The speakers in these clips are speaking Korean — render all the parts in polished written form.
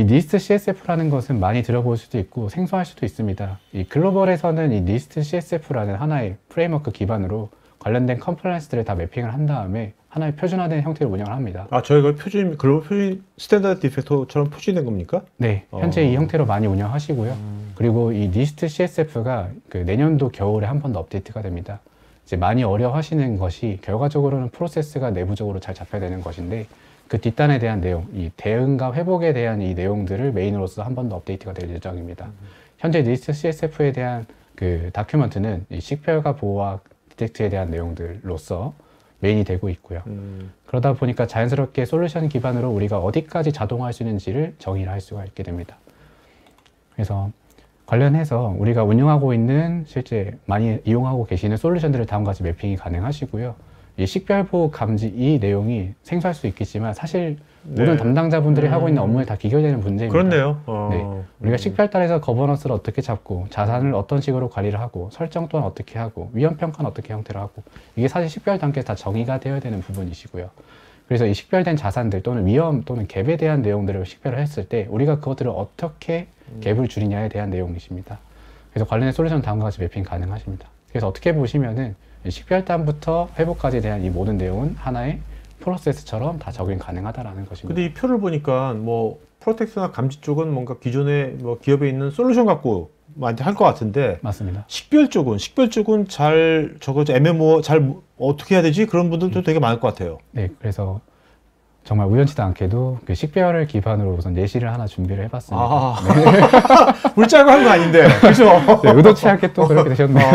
NIST CSF라는 것은 많이 들어볼 수도 있고 생소할 수도 있습니다. 이 글로벌에서는 이 NIST CSF라는 하나의 프레임워크 기반으로 관련된 컴플라이언스들을 다 매핑을 한 다음에 하나의 표준화된 형태로 운영을 합니다. 아, 저희가 글로벌 표준 스탠다드 디팩터처럼 표준된 겁니까? 네, 현재 이 형태로 많이 운영하시고요. 그리고 이 NIST CSF가 그 내년도 겨울에 한 번 더 업데이트가 됩니다. 이제 많이 어려워하시는 것이 결과적으로는 프로세스가 내부적으로 잘 잡혀야 되는 것인데 그 뒷단에 대한 내용, 이 대응과 회복에 대한 이 내용들을 메인으로서 한 번 더 업데이트가 될 예정입니다. 현재 NIST CSF에 대한 그 다큐먼트는 이 식별과 보호와 디텍트에 대한 내용들로서 메인이 되고 있고요. 그러다 보니까 자연스럽게 솔루션 기반으로 우리가 어디까지 자동화할 수 있는지를 정의를 할 수가 있게 됩니다. 그래서 관련해서 우리가 운영하고 있는 실제 많이 이용하고 계시는 솔루션들을 다음과 같이 매핑이 가능하시고요. 이 식별보호 감지 이 내용이 생소할 수 있겠지만 사실 모든 담당자분들이 하고 있는 업무에 다 기결되는 문제입니다. 그렇네요. 네. 우리가 식별단에서 거버넌스를 어떻게 잡고 자산을 어떤 식으로 관리를 하고 설정 또한 어떻게 하고 위험평가는 어떻게 형태로 하고 이게 사실 식별 단계에서 다 정의가 되어야 되는 부분이시고요. 그래서 이 식별된 자산들 또는 위험 또는 갭에 대한 내용들을 식별을 했을 때 우리가 그것들을 어떻게 갭을 줄이냐에 대한 내용이십니다. 그래서 관련된 솔루션 다음과 같이 매핑 가능하십니다. 그래서 어떻게 보시면은 식별단부터 회복까지에 대한 이 모든 내용은 하나의 프로세스처럼 다 적용 가능하다라는 것입니다. 근데 이 표를 보니까 뭐 프로텍트나 감지 쪽은 뭔가 기존에 뭐 기업에 있는 솔루션 갖고 많이 할 것 같은데 맞습니다. 식별 쪽은 잘 저거 애매모 잘 어떻게 해야 되지? 그런 분들도 되게 많을 것 같아요. 네, 그래서 정말 우연치도 않게도 그 식별을 기반으로 우선 예시를 하나 준비를 해봤습니다. 아, 네. 물짜고 한 거 아닌데, 그죠? 네, 의도치 않게 또 그렇게 되셨네요.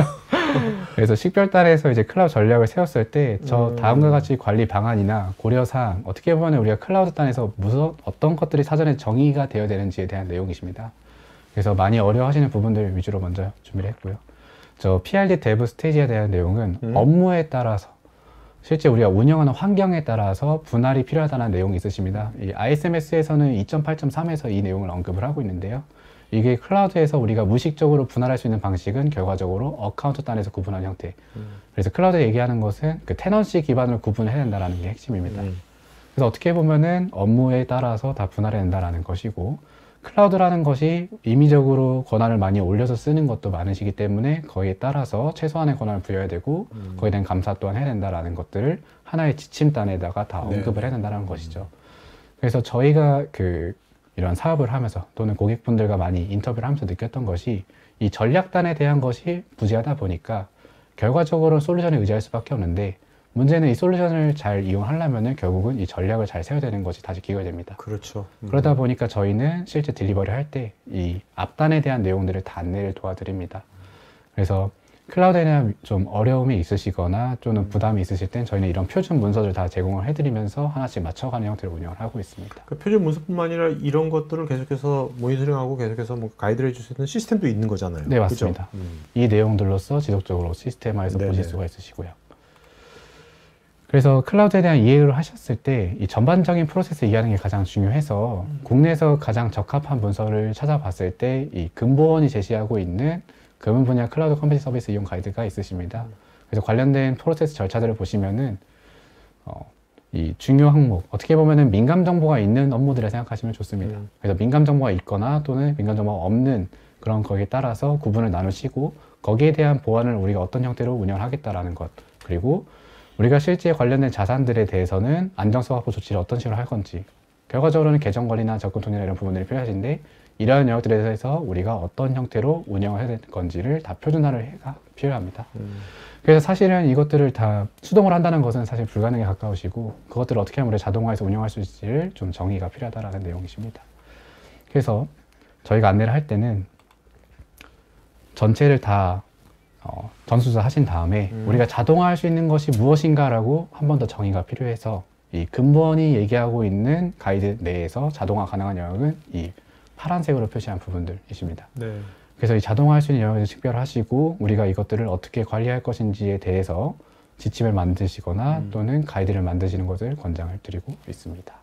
그래서 식별단에서 이제 클라우드 전략을 세웠을 때 저 다음과 같이 관리 방안이나 고려사항 어떻게 보면 우리가 클라우드 단에서 어떤 것들이 사전에 정의가 되어야 되는지에 대한 내용이십니다. 그래서 많이 어려워하시는 부분들 위주로 먼저 준비를 했고요. 저 PRD 데브 스테이지에 대한 내용은 업무에 따라서 실제 우리가 운영하는 환경에 따라서 분할이 필요하다는 내용이 있으십니다. 이 ISMS에서는 2.8.3에서 이 내용을 언급을 하고 있는데요. 이게 클라우드에서 우리가 무의식적으로 분할할 수 있는 방식은 결과적으로 어카운트 단에서 구분하는 형태. 그래서 클라우드에 얘기하는 것은 그 테넌시 기반으로 구분을 해야 된다는 게 핵심입니다. 그래서 어떻게 보면은 업무에 따라서 다 분할해야 된다는 것이고 클라우드라는 것이 임의적으로 권한을 많이 올려서 쓰는 것도 많으시기 때문에 거기에 따라서 최소한의 권한을 부여해야 되고 거기에 대한 감사 또한 해야 된다는 것들을 하나의 지침단에다가 다 언급을 해야 된다는 것이죠. 그래서 저희가 이런 사업을 하면서 또는 고객분들과 많이 인터뷰를 하면서 느꼈던 것이 이 전략단에 대한 것이 부재하다 보니까 결과적으로 솔루션에 의지할 수밖에 없는데 문제는 이 솔루션을 잘 이용하려면 결국은 이 전략을 잘 세워야 되는 것이 다시 기결됩니다. 그렇죠. 그러다 보니까 저희는 실제 딜리버리 할 때 이 앞단에 대한 내용들을 다 안내를 도와드립니다. 그래서 클라우드에 대한 좀 어려움이 있으시거나 또는 부담이 있으실 땐 저희는 이런 표준 문서를 다 제공을 해드리면서 하나씩 맞춰가는 형태로 운영을 하고 있습니다. 그 표준 문서뿐만 아니라 이런 것들을 계속해서 모니터링하고 계속해서 뭐 가이드를 해줄 수 있는 시스템도 있는 거잖아요. 네, 맞습니다. 이 내용들로서 지속적으로 시스템화해서 보실 수가 있으시고요. 그래서 클라우드에 대한 이해를 하셨을 때 이 전반적인 프로세스 이해하는 게 가장 중요해서 국내에서 가장 적합한 문서를 찾아봤을 때 이 금보원이 제시하고 있는 금융 분야 클라우드 컴퓨팅 서비스 이용 가이드가 있으십니다. 그래서 관련된 프로세스 절차들을 보시면은 이 중요 항목, 어떻게 보면은 민감 정보가 있는 업무들을 생각하시면 좋습니다. 그래서 민감 정보가 있거나 또는 민감 정보가 없는 그런 거기에 따라서 구분을 나누시고 거기에 대한 보안을 우리가 어떤 형태로 운영을 하겠다라는 것, 그리고 우리가 실제 관련된 자산들에 대해서는 안정성 확보 조치를 어떤 식으로 할 건지, 결과적으로는 계정 관리나 접근 통제나 이런 부분들이 필요하신데 이러한 영역들에 대해서 우리가 어떤 형태로 운영을 해야 될 건지를 다 표준화를 해가 필요합니다. 그래서 사실은 이것들을 다 수동으로 한다는 것은 사실 불가능에 가까우시고 그것들을 어떻게 하면 우리가 자동화해서 운영할 수 있을지를 좀 정의가 필요하다는 내용이십니다. 그래서 저희가 안내를 할 때는 전체를 다 전수조사 하신 다음에 우리가 자동화할 수 있는 것이 무엇인가라고 한 번 더 정의가 필요해서 이 금번이 얘기하고 있는 가이드 내에서 자동화 가능한 영역은 이 파란색으로 표시한 부분들이십니다. 네. 그래서 이 자동화할 수 있는 영역을 식별하시고 우리가 이것들을 어떻게 관리할 것인지에 대해서 지침을 만드시거나 또는 가이드를 만드시는 것을 권장을 드리고 있습니다.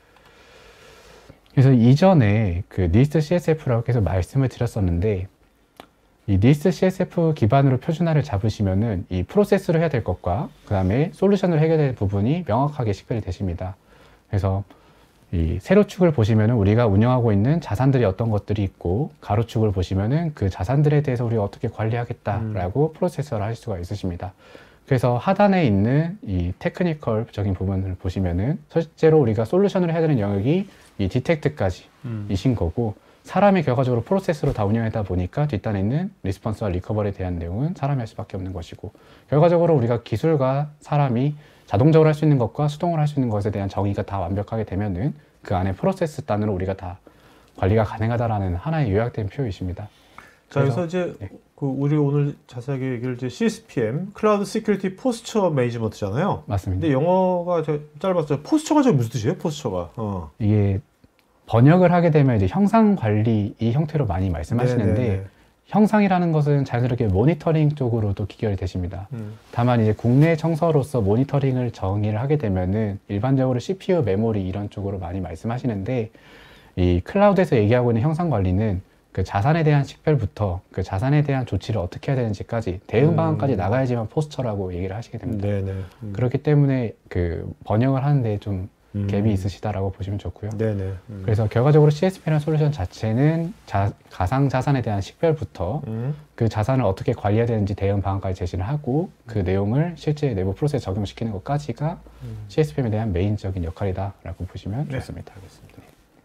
그래서 이전에 그 NIST CSF라고 계속 말씀을 드렸었는데 이 NIST CSF 기반으로 표준화를 잡으시면은 이 프로세스로 해야 될 것과 그 다음에 솔루션으로 해결될 부분이 명확하게 식별이 되십니다. 그래서 이 세로축을 보시면은 우리가 운영하고 있는 자산들이 어떤 것들이 있고, 가로축을 보시면은 그 자산들에 대해서 우리가 어떻게 관리하겠다라고 프로세서를 하실 수가 있으십니다. 그래서 하단에 있는 이 테크니컬적인 부분을 보시면은 실제로 우리가 솔루션을 해야 되는 영역이 이 디텍트까지 이신 거고, 사람이 결과적으로 프로세스로 다 운영하다 보니까 뒷단에 있는 리스폰스와 리커버리에 대한 내용은 사람이 할 수밖에 없는 것이고, 결과적으로 우리가 기술과 사람이 자동적으로 할 수 있는 것과 수동으로 할 수 있는 것에 대한 정의가 다 완벽하게 되면은 그 안에 프로세스 단으로 우리가 다 관리가 가능하다라는 하나의 요약된 표현이십니다. 자, 그래서 이제 네. 그 우리 오늘 자세하게 얘기를 이제 CSPM, 클라우드 시큐리티 포스처 매니지먼트잖아요. 맞습니다. 근데 영어가 짧아서 포스처가 저 무슨 뜻이에요? 포스처가. 이게 번역을 하게 되면 이제 형상 관리 이 형태로 많이 말씀하시는데, 네네네. 형상이라는 것은 자연스럽게 모니터링 쪽으로도 귀결이 되십니다. 다만 이제 국내 청서로서 모니터링을 정의를 하게 되면은 일반적으로 CPU, 메모리 이런 쪽으로 많이 말씀하시는데, 이 클라우드에서 얘기하고 있는 형상 관리는 그 자산에 대한 식별부터 그 자산에 대한 조치를 어떻게 해야 되는지까지 대응 방안까지 나가야지만 포스처라고 얘기를 하시게 됩니다. 네네. 그렇기 때문에 그 번역을 하는데 좀 갭이 있으시다라고 보시면 좋고요. 네네. 그래서 결과적으로 CSP라는 솔루션 자체는 가상 자산에 대한 식별부터 그 자산을 어떻게 관리해야 되는지 대응 방안까지 제시를 하고, 그 내용을 실제 내부 프로세스에 적용시키는 것까지가 CSPM에 대한 메인적인 역할이다라고 보시면 좋습니다. 알겠습니다.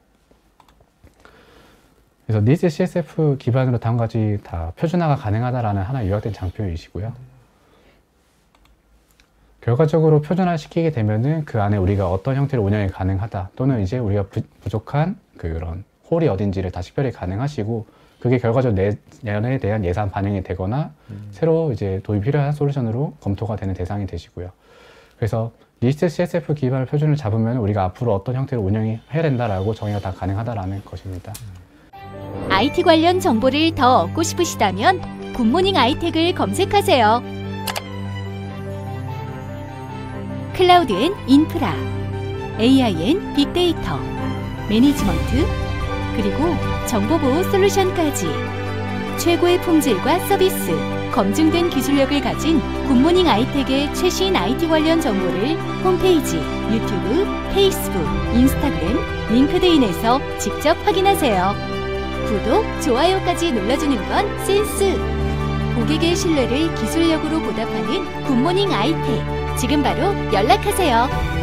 그래서 니스 CSF 기반으로 다음과 같이 다 표준화가 가능하다라는 하나의 요약된 장표이시고요. 결과적으로 표준화시키게 되면은 그 안에 우리가 어떤 형태로 운영이 가능하다, 또는 이제 우리가 부족한 그런 홀이 어딘지를 다 식별이 가능하시고, 그게 결과적으로 내년에 대한 예산 반영이 되거나 새로 이제 도입이 필요한 솔루션으로 검토가 되는 대상이 되시고요. 그래서 니스트 CSF 기반의 표준을 잡으면 우리가 앞으로 어떤 형태로 운영이 해야 된다라고 정의가 다 가능하다라는 것입니다. IT 관련 정보를 더 얻고 싶으시다면 굿모닝 아이텍을 검색하세요. 클라우드엔 인프라, AI엔 빅데이터, 매니지먼트, 그리고 정보보호 솔루션까지 최고의 품질과 서비스, 검증된 기술력을 가진 굿모닝 아이텍의 최신 IT 관련 정보를 홈페이지, 유튜브, 페이스북, 인스타그램, 링크드인에서 직접 확인하세요. 구독, 좋아요까지 눌러주는 건 센스! 고객의 신뢰를 기술력으로 보답하는 굿모닝 아이텍. 지금 바로 연락하세요.